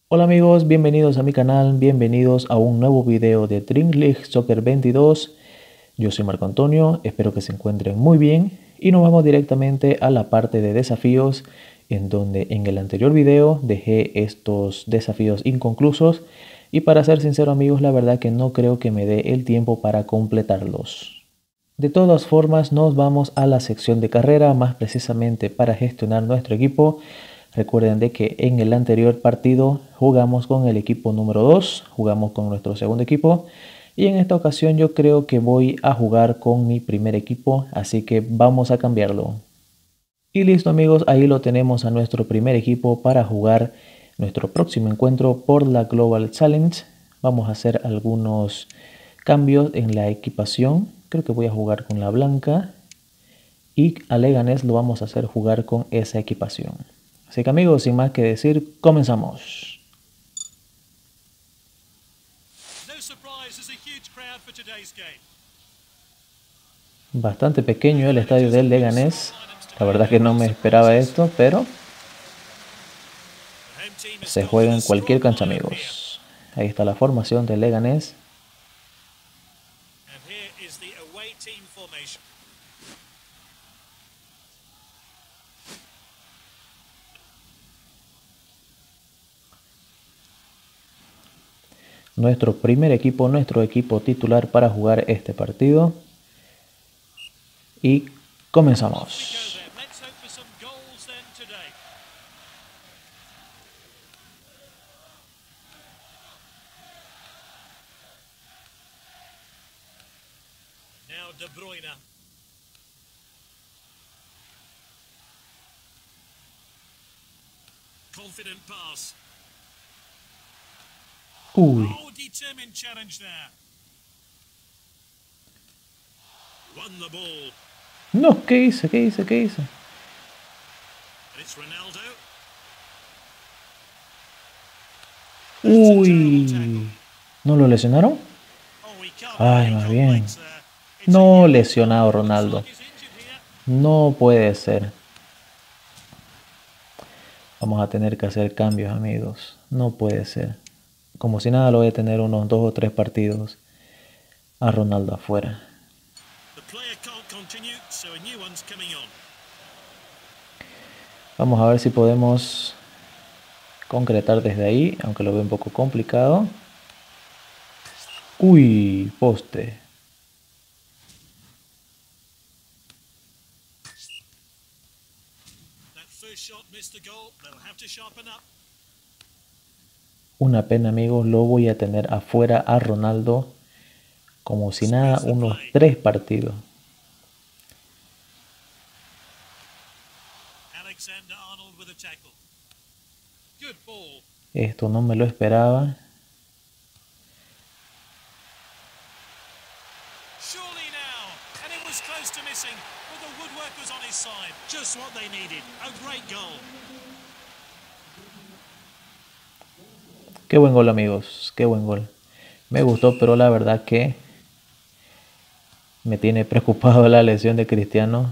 Hola amigos, bienvenidos a mi canal, bienvenidos a un nuevo video de Dream League Soccer 22. Yo soy Marco Antonio, espero que se encuentren muy bien y nos vamos directamente a la parte de desafíos, en donde en el anterior video dejé estos desafíos inconclusos y para ser sincero amigos, la verdad que no creo que me dé el tiempo para completarlos. De todas formas, nos vamos a la sección de carrera, más precisamente para gestionar nuestro equipo. Recuerden de que en el anterior partido jugamos con el equipo número 2, jugamos con nuestro segundo equipo y en esta ocasión yo creo que voy a jugar con mi primer equipo, así que vamos a cambiarlo. Y listo amigos, ahí lo tenemos a nuestro primer equipo para jugar nuestro próximo encuentro por la Global Challenge. Vamos a hacer algunos cambios en la equipación. Creo que voy a jugar con la blanca y a Leganés lo vamos a hacer jugar con esa equipación. Así que amigos, sin más que decir, comenzamos. Bastante pequeño el estadio del Leganés. La verdad que no me esperaba esto, pero se juega en cualquier cancha amigos. Ahí está la formación del Leganés. Nuestro primer equipo, nuestro equipo titular para jugar este partido. Y comenzamos. De Bruyne. Confident pass. Uy. Oh, determined challenge there. Won the ball. No, ¿qué hice? ¿Qué hice? ¿Qué hice? And it's Ronaldo. Uy. ¿No lo lesionaron? Ay, más bien. No lesionado Ronaldo. No puede ser. Vamos a tener que hacer cambios, amigos. No puede ser. Como si nada lo voy a tener unos 2 o 3 partidos a Ronaldo afuera. Vamos a ver si podemos concretar desde ahí, aunque lo veo un poco complicado. Uy, poste. Una pena amigos, lo voy a tener afuera a Ronaldo como si nada unos 3 partidos. Esto no me lo esperaba. Qué buen gol amigos, qué buen gol. Me gustó, pero la verdad que me tiene preocupado la lesión de Cristiano.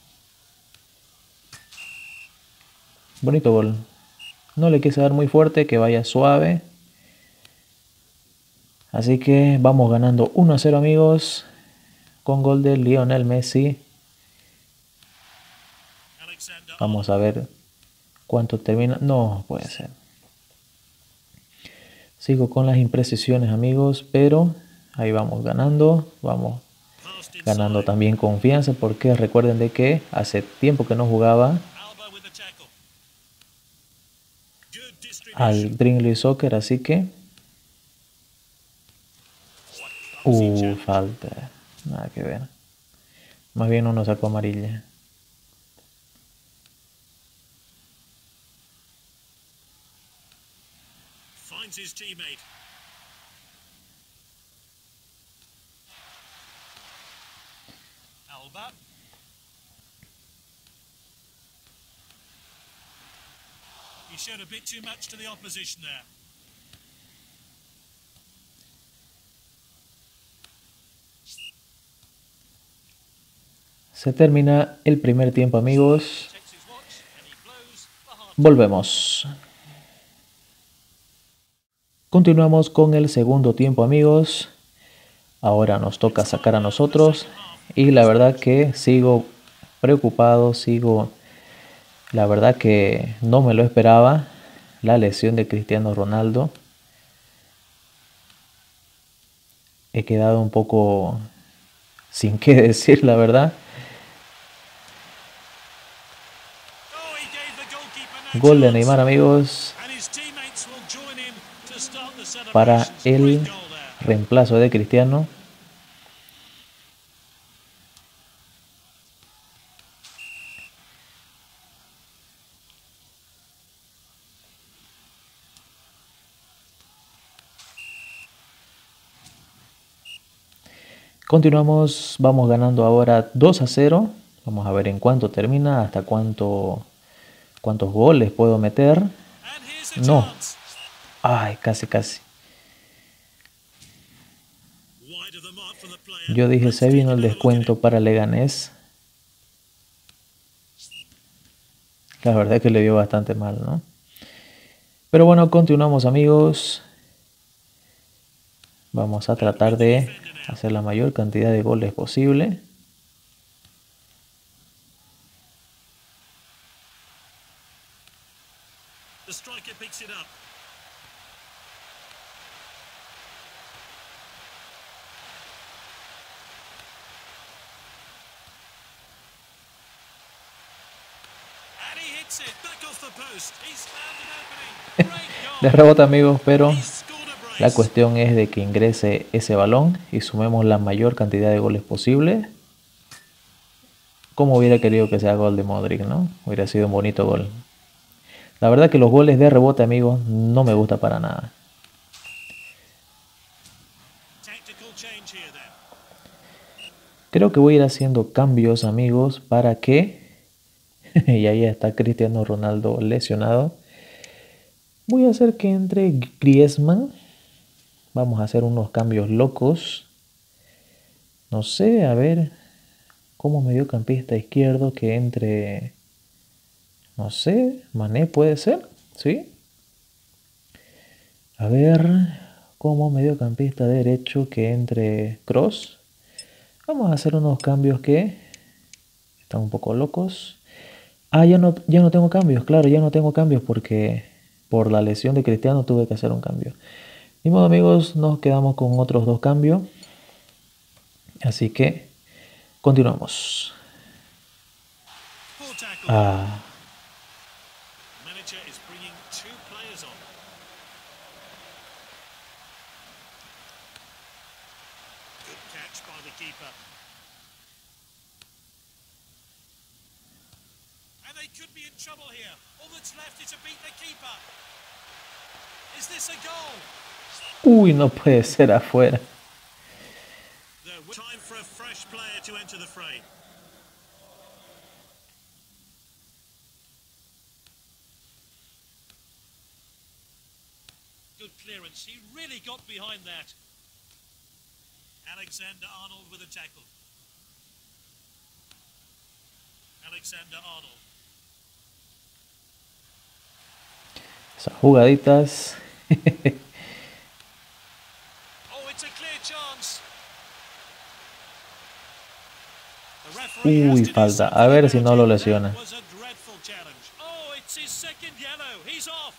Bonito gol. No le quise dar muy fuerte, que vaya suave. Así que vamos ganando 1-0 amigos. Con gol de Lionel Messi. Vamos a ver cuánto termina. No puede ser. Sigo con las imprecisiones amigos, pero ahí vamos ganando. Vamos ganando también confianza porque recuerden de que hace tiempo que no jugaba al Dream League Soccer, así que falta, nada que ver, más bien uno sacó amarilla. His teammate. Alba. He showed a bit too much to the opposition there. Se termina el primer tiempo amigos. Volvemos. Continuamos con el segundo tiempo, amigos. Ahora nos toca sacar a nosotros. Y la verdad que sigo preocupado, la verdad que no me lo esperaba, la lesión de Cristiano Ronaldo. He quedado un poco sin qué decir, la verdad. Oh, he gave the goalkeeper no Gol de chance. Neymar, amigos, And his teammates will join him to start the para celebrations. el Great goal there. reemplazo de Cristiano. Continuamos, vamos ganando ahora 2-0. Vamos a ver en cuánto termina, hasta cuántos goles puedo meter. And here's a No, chance. ay, casi. Wide of the mark from the player. Yo dije, Let's se take vino el another look at descuento it. para Leganés. La verdad es que le dio bastante mal, ¿no? Pero bueno, continuamos, amigos. Vamos a tratar de hacer la mayor cantidad de goles posible. The striker picks it up. And he hits it back off the post. He's found an opening. Great De goal. rebote, amigos, pero He's scored a brace. la cuestión es de que ingrese ese balón y sumemos la mayor cantidad de goles posible. Como hubiera querido que sea gol de Modric, ¿no? Hubiera sido un bonito gol. La verdad que los goles de rebote, amigos, no me gusta para nada. Tactical change here then. Creo que voy a ir haciendo cambios, amigos, para que... y ahí está Cristiano Ronaldo lesionado. Voy a hacer que entre Griezmann. Vamos a hacer unos cambios locos. No sé, a ver, como mediocampista izquierdo que entre... No sé, Mané puede ser, ¿sí? A ver, como mediocampista derecho que entre Kroos. Vamos a hacer unos cambios que están un poco locos. Ah, ya no tengo cambios, claro, ya no tengo cambios porque por la lesión de Cristiano tuve que hacer un cambio. Ni modo, amigos, nos quedamos con otros dos cambios. Así que continuamos. Poor tackle. Ah, Manager is bringing two players on. Good catch by the keeper. And they could be in trouble here. All that's left is to beat the keeper. Is this a goal? uy, no puede ser afuera. Time for a fresh player to enter the fray. Good clearance. He really got behind that. Alexander-Arnold with a tackle. Alexander-Arnold. Esas jugaditas. Oh, it's a clear chance. The referee has Uy, to do falta. A something ver si about no lo it. lesiona. That was a dreadful challenge. Oh, it's his second yellow. He's off.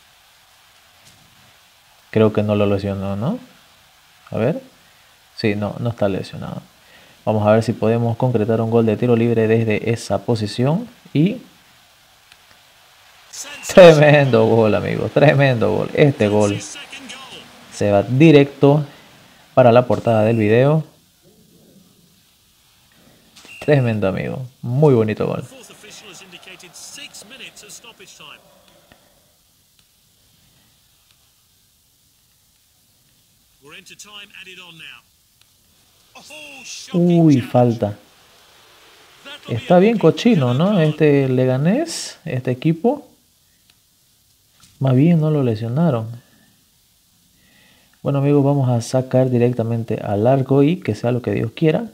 Creo que no lo lesionó, ¿no? A ver. Sí, no está lesionado. Vamos a ver si podemos concretar un gol de tiro libre desde esa posición. Y tremendo gol, amigos. Tremendo gol. Este gol His second goal. se va directo para la portada del video. Tremendo, amigo. Muy bonito gol. Fourth official has indicated 6 minutes as stoppage time. We're into time added on now. Oh, shocking Uy, challenge. falta. That'll be Está a bien booking. cochino, Yellow ¿no? card. Este Leganés, este equipo. Más bien no lo lesionaron. Bueno, amigos, vamos a sacar directamente al arco y que sea lo que Dios quiera.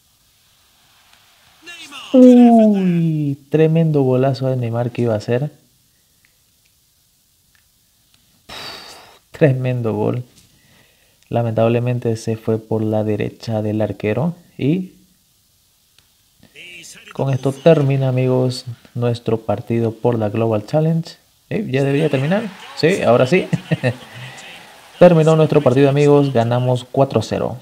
Neymar, good effort there. Uy, tremendo golazo de Neymar que iba a hacer. Tremendo gol. Lamentablemente se fue por la derecha del arquero y con esto termina, amigos, nuestro partido por la Global Challenge. ¿Ya debería terminar? Sí, ahora sí. Terminó nuestro partido, amigos, ganamos 4-0.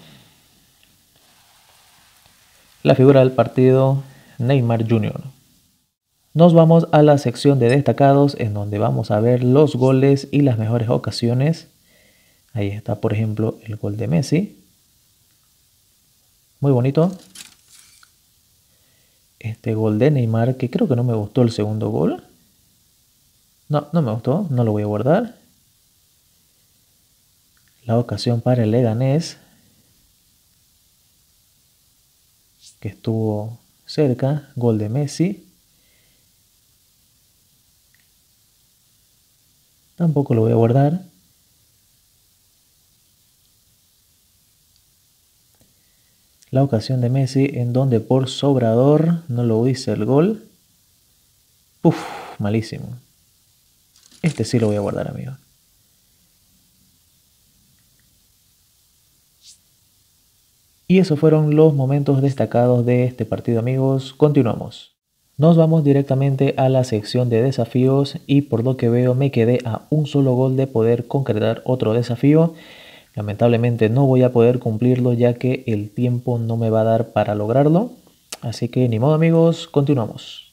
La figura del partido, Neymar Jr. Nos vamos a la sección de destacados en donde vamos a ver los goles y las mejores ocasiones. Ahí está, por ejemplo, el gol de Messi. Muy bonito. Este gol de Neymar, que creo que no me gustó el segundo gol. No me gustó, no lo voy a guardar. La ocasión para el Leganés, que estuvo cerca, gol de Messi. Tampoco lo voy a guardar. La ocasión de Messi en donde por sobrador no lo hice el gol. Uf, malísimo. Este sí lo voy a guardar, amigo. Y esos fueron los momentos destacados de este partido, amigos. Continuamos. Nos vamos directamente a la sección de desafíos y por lo que veo me quedé a un solo gol de poder concretar otro desafío. Lamentablemente no voy a poder cumplirlo ya que el tiempo no me va a dar para lograrlo. Así que ni modo, amigos, continuamos.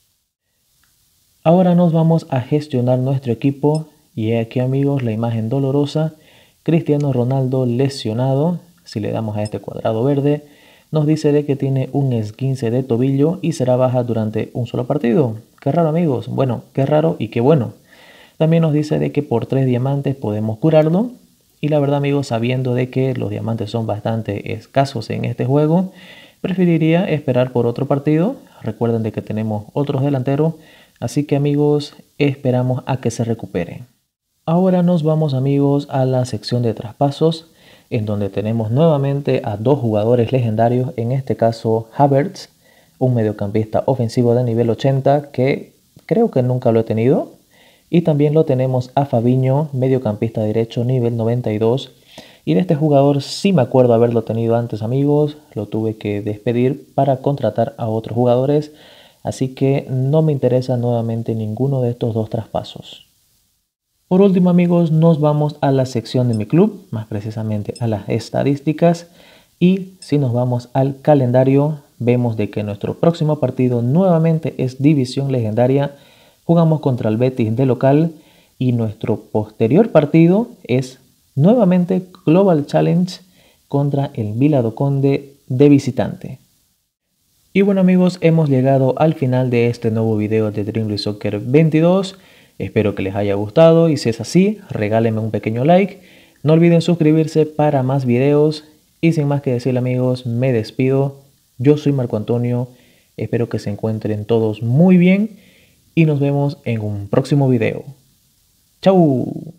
Ahora nos vamos a gestionar nuestro equipo y aquí, amigos, la imagen dolorosa. Cristiano Ronaldo lesionado. Si le damos a este cuadrado verde, nos dice de que tiene un esguince de tobillo y será baja durante un solo partido. Qué raro, amigos. Bueno, qué raro y qué bueno. También nos dice de que por 3 diamantes podemos curarlo. Y la verdad, amigos, sabiendo de que los diamantes son bastante escasos en este juego, preferiría esperar por otro partido. Recuerden de que tenemos otros delanteros. Así que, amigos, esperamos a que se recupere. Ahora nos vamos, amigos, a la sección de traspasos, en donde tenemos nuevamente a dos jugadores legendarios, en este caso Havertz, un mediocampista ofensivo de nivel 80 que creo que nunca lo he tenido, y también lo tenemos a Fabinho, mediocampista derecho nivel 92, y de este jugador sí me acuerdo haberlo tenido antes, amigos, lo tuve que despedir para contratar a otros jugadores, así que no me interesa nuevamente ninguno de estos dos traspasos. Por último, amigos, nos vamos a la sección de mi club, más precisamente a las estadísticas, y si nos vamos al calendario, vemos de que nuestro próximo partido nuevamente es División Legendaria, jugamos contra el Betis de local y nuestro posterior partido es nuevamente Global Challenge contra el Vila do Conde de visitante. Y bueno, amigos, hemos llegado al final de este nuevo video de Dream League Soccer 22. Espero que les haya gustado y si es así, regálenme un pequeño like. No olviden suscribirse para más videos y sin más que decir, amigos, me despido. Yo soy Marco Antonio, espero que se encuentren todos muy bien y nos vemos en un próximo video. ¡Chau!